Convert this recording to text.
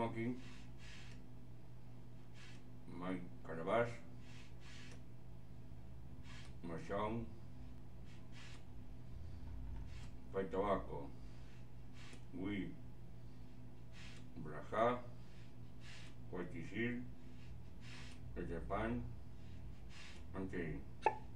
smoking, my calabash, machón, fai tabaco, weed, brajá, huayquishil, pan, and tea.